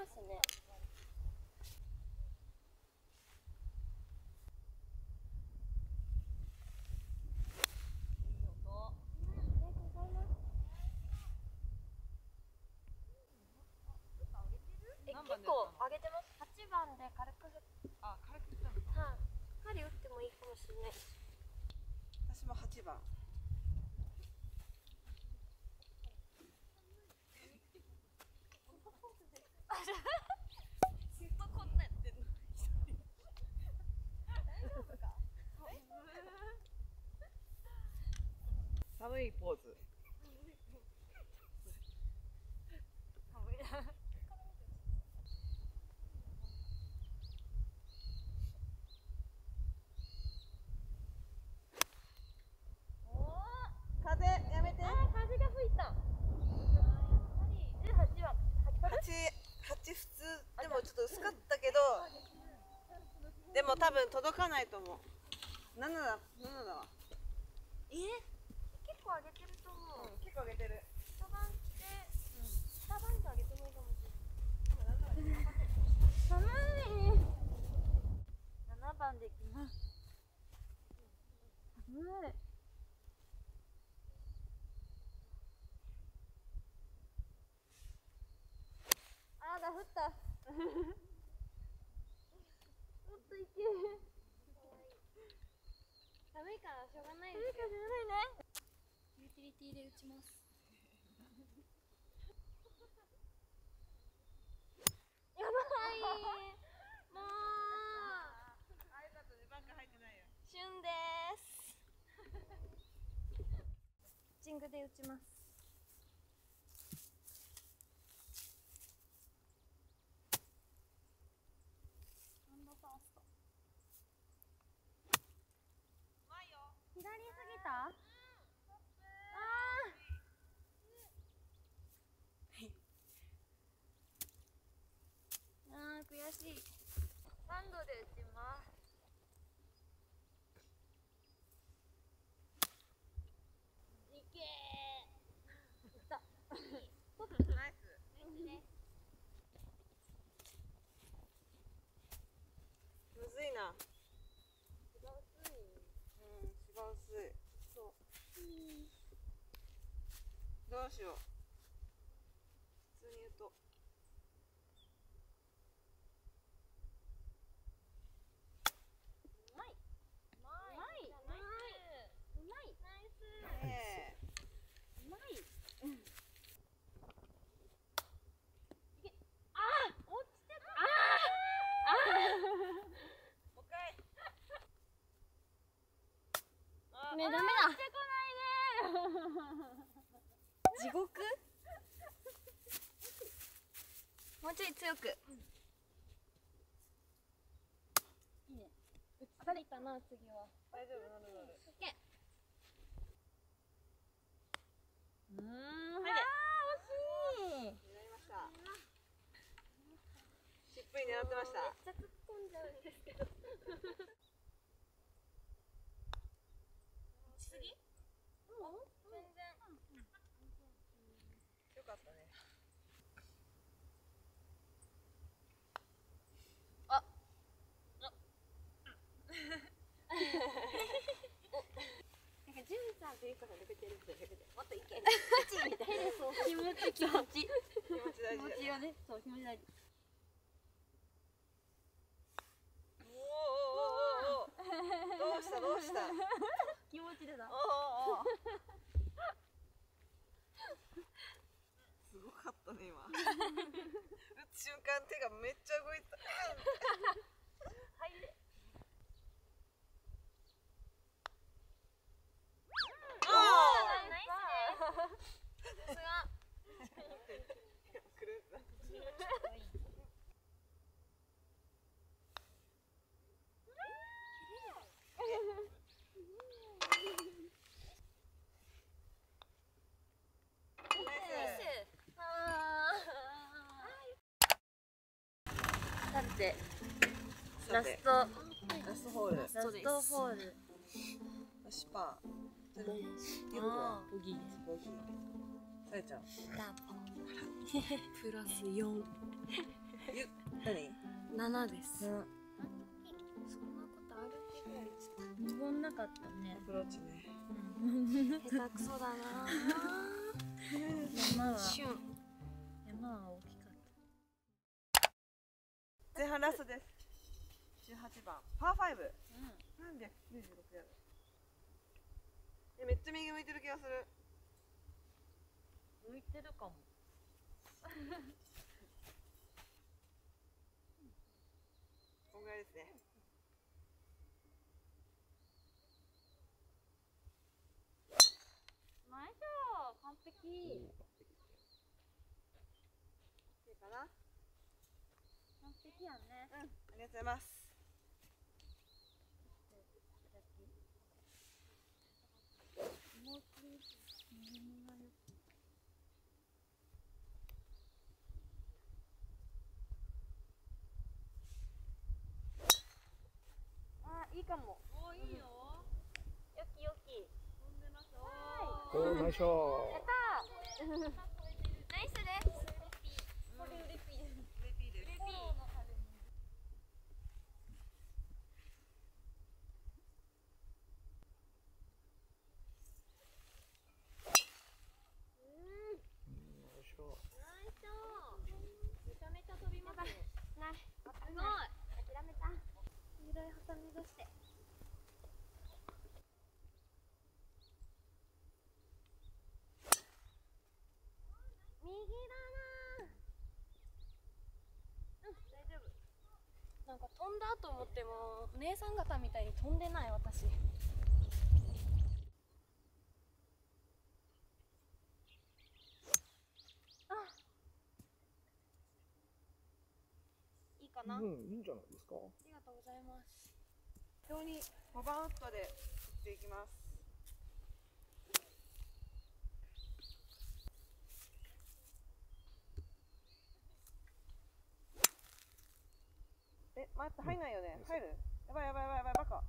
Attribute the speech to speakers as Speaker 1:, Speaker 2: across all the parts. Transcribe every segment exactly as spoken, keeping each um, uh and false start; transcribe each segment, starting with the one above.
Speaker 1: ますね。結構上げてます。はちばんで軽く振っ
Speaker 2: あ、軽く振ったのか。
Speaker 1: はい。針打ってもいいかもしれない。
Speaker 2: 私もはちばん。ずっとこんなやってんの。大丈夫か？寒いポーズ。寒いな。風やめて。
Speaker 1: あー、風が吹いた。じゅうはちは
Speaker 2: 八八普通でもちょっと薄かったけど、でも多分届かないと思う。七だ七だわ。
Speaker 1: え？結構上げてると思う。
Speaker 2: うん、結構上げてる。
Speaker 1: 下番で、下番と上げてもいいかもしれない。寒い。七番でいきます。寒い。あーだ、降った。もっといける。寒いからしょうがないですよ。寒いからしょうがないね。ユーティリティで打ちます。やばい。もう。
Speaker 2: あ、よかったね。バンカー入ってないよ。
Speaker 1: 旬です。ピッチングで打ちます。左すぎた？ああ。あー、悔しい。さんどで打ちます。いけー。いった。ナイス。ナイスです。
Speaker 2: むずいな。
Speaker 1: 芝薄い。
Speaker 2: うん、芝薄い。
Speaker 1: そう。
Speaker 2: どうしよう。普通に言うと。
Speaker 1: うまい。うまい。うまい。うまい。ナイス。
Speaker 2: ええ。
Speaker 1: うまい。うん。いけ。ああ、落ちてた。ああ。ああ。
Speaker 2: もう一回。
Speaker 1: ねえ、ダメだ。落ちてこないで。地獄。もうちょい強く。いいね。当たりかな、次は。
Speaker 2: 大丈夫、なるなる。
Speaker 1: いけ。うーん、あー、惜しい。
Speaker 2: やりました。しっぷり狙ってました。
Speaker 1: めっちゃ突っ込んじゃうんですけど。
Speaker 2: しすぎ？
Speaker 1: もう全然。
Speaker 2: よかったね。
Speaker 1: あ。なんかジュンさんとゆうかさん抜けてるみたいな。もっといける。みたいな。気持ち気持ち。
Speaker 2: 気持ち大事。
Speaker 1: 気持ちよね。そう、気持ち大事。
Speaker 2: おおおおおお。どうしたどうした。
Speaker 1: 気持ちでだ。
Speaker 2: おおおお。すごかったね今。打つ瞬間手がめっちゃ動いた。
Speaker 1: 入れ。
Speaker 2: おお。
Speaker 1: ナイスです。さすが。
Speaker 2: くる。
Speaker 1: さて、
Speaker 2: さて
Speaker 1: ラスト
Speaker 2: ラストホール。
Speaker 1: ラストホール。
Speaker 2: 私パー。ゆうこはボギーです。ボギー。さえちゃん。
Speaker 1: ダボ。プラスよん。
Speaker 2: ゆ何
Speaker 1: ななです。そんなことあるってぐらいちょっと登んなかったね。
Speaker 2: アプローチね。
Speaker 1: 下手くそだな。山は山は大きかった。
Speaker 2: 前半ラストです。じゅうはちばんパーファイブ。さんびゃくきゅうじゅうろくヤード。え、めっちゃ右向いてる気がする。
Speaker 1: 向いてるかも。
Speaker 2: こんぐらいですね。
Speaker 1: ナイス、完璧。い
Speaker 2: いいかな。
Speaker 1: 完璧やね。
Speaker 2: うん、ありがとうございます。あ、いいかも。
Speaker 1: お、いいよ。よきよき。飛んでます。
Speaker 3: おー、ナイスショッ
Speaker 1: やったー。ナイスです。これウレピー。
Speaker 2: ウレピーです。
Speaker 1: めちゃめちゃ飛びますね。ない。すごい。諦めた。黄色いハサミ出して。右だな。うん、大丈夫。なんか飛んだと思っても姉さん方みたいに飛んでない私。いいかな。
Speaker 3: うん、いいんじゃないですか。
Speaker 1: ありがとうございます。
Speaker 2: 表にごばんウッドで打っていきます。え、待って、入んないよね。入る？やばいやばいやばいやばい、バカ。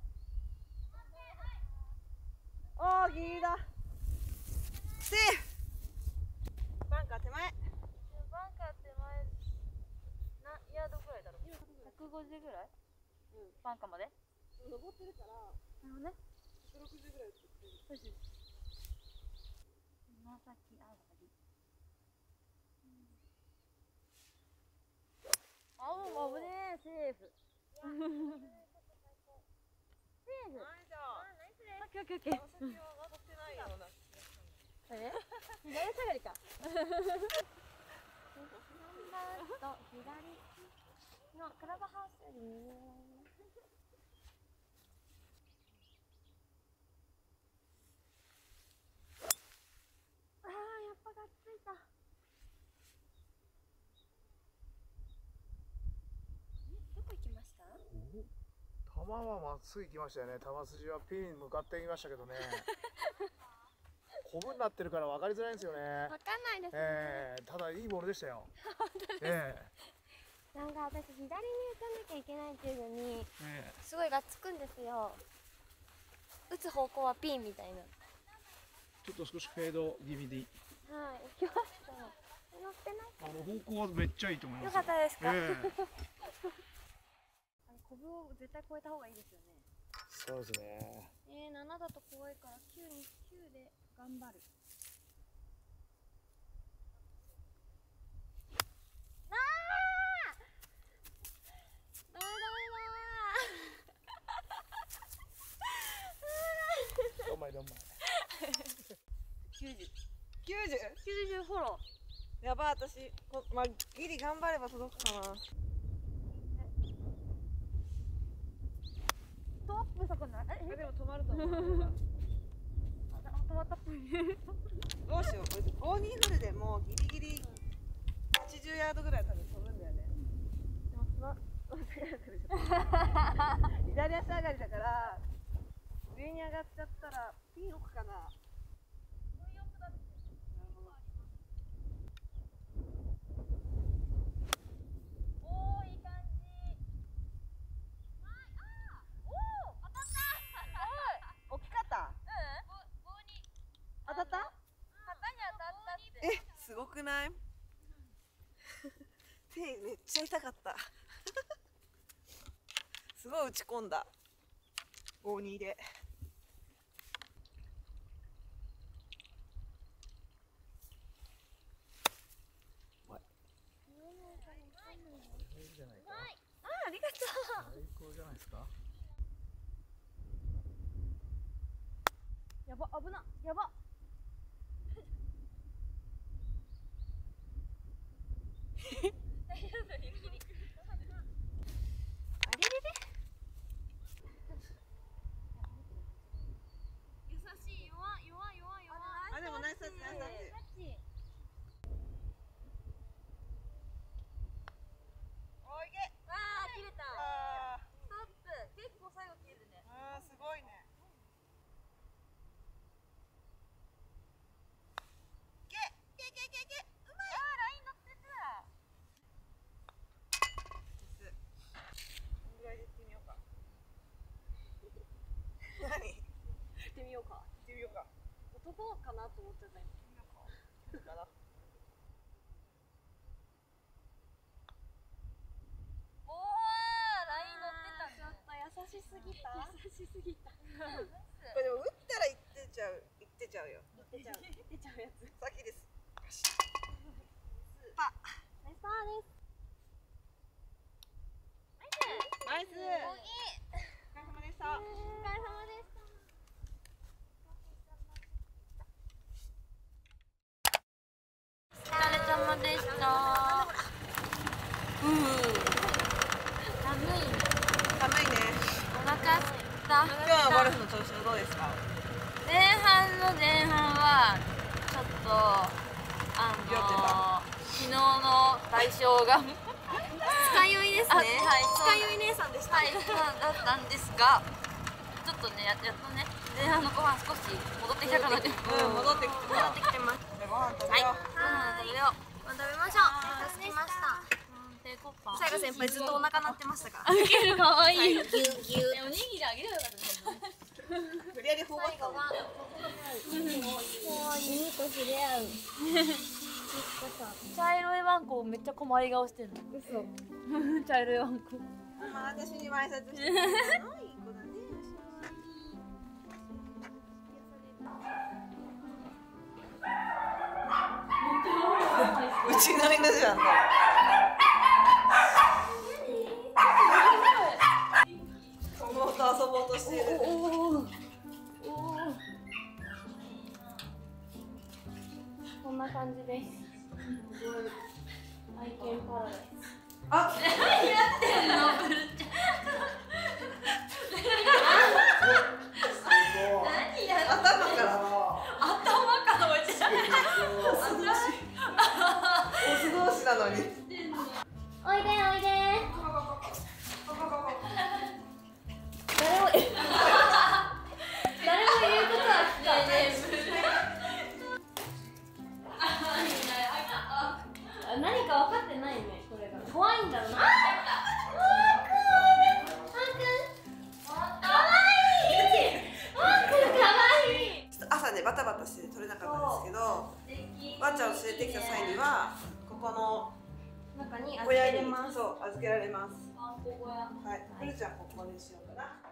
Speaker 2: おー、ギリギリだ。セーフ。バンカー手前。
Speaker 1: バンカー手前な、ヤードぐらいだろう。ひゃくごじゅうぐらい。うん、バンカーまで
Speaker 2: 登ってるから、
Speaker 1: なるほどね。
Speaker 2: ひゃくろくじゅうぐらい打ってる。
Speaker 1: よし。つま先上がり。あお、危ねえ、セーフ。セーフ。
Speaker 2: ナイスじゃん。
Speaker 1: オッケーオッケーオッケー。
Speaker 2: つま先は上がってないような。
Speaker 1: え？左下がりか。と左のクラブハウスより右。ああ、やっぱがっついた。どこ行きました？
Speaker 3: 球はまっすぐ行きましたよね。球筋はピンに向かっていきましたけどね。コブになってるから分かりづらいんですよね。
Speaker 1: わかんないですね。
Speaker 3: ええー、ただいいボールでしたよ。
Speaker 1: 本当ですか。
Speaker 3: え
Speaker 1: えー、なんか私左に打たなきゃいけないっていうのに、
Speaker 3: えー、
Speaker 1: すごいがっつくんですよ。打つ方向はピンみたいな。
Speaker 3: ちょっと少しフェード気味で。
Speaker 1: はい、行きました。乗ってない。
Speaker 3: あの方向はめっちゃいいと思います。
Speaker 1: よかったですか。
Speaker 3: えー、
Speaker 1: あれ、コブを絶対越えた方がいいですよね。
Speaker 3: そうですね。
Speaker 1: えー、ななだと怖いからきゅうにきゅうで頑張る。ああ！ダメダメだー。
Speaker 3: どんまいどんまい。
Speaker 2: きゅうじゅう。きゅうじゅう？
Speaker 1: きゅうじゅうフォロー。
Speaker 2: やばい、私、こまあ、ギリ頑張れば届くかな。
Speaker 1: トップそこない？
Speaker 2: え、でも止まると思う。
Speaker 1: 止まったっぽい。
Speaker 2: どうしよう。ごにフルでもうギリギリはちじゅうヤードぐらい多分飛ぶんだよね。でもつま、左足上がりだから上に上がっちゃったらピン奥かな。なるほど。
Speaker 1: おー、いい感じ。おお、当たった。
Speaker 2: 大きかった？当たった？
Speaker 1: 旗に当たったって。
Speaker 2: え、すごくない？ 手めっちゃ痛かったすごい打ち込んだごにで。
Speaker 3: じゃないか。
Speaker 1: あ、ありがとう。
Speaker 3: 最高じゃないですか。
Speaker 1: やば、危な、やば。大丈夫、ゆきり。あれれれ。優しい、弱い、弱い、弱い、弱い。
Speaker 2: あ、でもナイスタッチ、ナイスタッチ。
Speaker 1: タッチ。
Speaker 2: おいけ。
Speaker 1: わあ、切れた。
Speaker 2: あ
Speaker 1: ストップ。結構最後切れるね。
Speaker 2: あ、すごいね。け、け、け、け、け。うまい。
Speaker 1: あー、ライン乗ってた。
Speaker 2: です。こんぐらいで行ってみようか。何？行
Speaker 1: 行ってみようか。
Speaker 2: ってみようか。
Speaker 1: 男かなと思っちゃった今。
Speaker 2: いいかな。
Speaker 1: おー、ライン乗ってた。ちょっと優しすぎた。優しすぎた。
Speaker 2: これでも打ったら行ってちゃう、行ってちゃうよ。
Speaker 1: 行ってちゃう。行ってちゃうやつ。
Speaker 2: 先です。
Speaker 1: パ。ナイスパーです。
Speaker 2: ナイス。
Speaker 1: おいい。
Speaker 2: お疲れ様でした。
Speaker 1: お疲れ様でした。お疲れ様でした。うん。寒い。
Speaker 2: 寒いね。
Speaker 1: お腹すいた。
Speaker 2: 今日のゴルフの調子はどうですか？
Speaker 1: 前半の前半はちょっとあ
Speaker 2: 酔って
Speaker 1: の昨日の代償が
Speaker 4: 二日酔いです
Speaker 1: あ
Speaker 4: ね。
Speaker 1: はいそう
Speaker 4: 二日酔い姉さんでした。
Speaker 1: はいそうだったんですが、ちょっとねややっとね前半の後半少し戻ってきたかなって。
Speaker 2: うん、戻ってきて
Speaker 4: 戻ってきてます。
Speaker 2: ご飯食べよう。
Speaker 1: はい。食べよう。
Speaker 4: まあ食べましょう。着きました。
Speaker 1: 低コパン。
Speaker 4: さやか先輩ずっとお腹鳴ってましたから。
Speaker 1: あげる可愛い。
Speaker 4: ギュッギュッ。
Speaker 1: おにぎりあげればよかったね。
Speaker 2: 無理やり頬張ったの。
Speaker 4: 犬と触れ合う。
Speaker 1: 茶色いワンコめっちゃ困り顔してるの。
Speaker 4: 嘘。
Speaker 1: 茶色いワンコ。
Speaker 2: まあ私にも挨拶してくれたのいい子だね。うちの犬じゃん。子供と遊ぼうとしている。
Speaker 4: こんな感じです。愛犬パラダイス。
Speaker 2: あ、
Speaker 1: 何やってんの、ブルちゃん。何やっ
Speaker 2: 頭から
Speaker 1: 頭から落ちちゃう。
Speaker 2: オス同士なのに。
Speaker 4: おいでおいで。誰も誰も言うことは聞かない。あ、何か分かってないね、これが。怖いんだろうな。あー、あー、くん。あーくん。かわいい。あーくん、かわいい。
Speaker 2: ちょっと朝ねバタバタして取れなかったんですけど、ワンちゃんを連れてきた際にはここの
Speaker 4: 中に預
Speaker 2: 小屋に
Speaker 4: けれます。
Speaker 2: そう預けられます。
Speaker 1: あ、ここや。
Speaker 2: はい、ふるちゃんここにしようかな。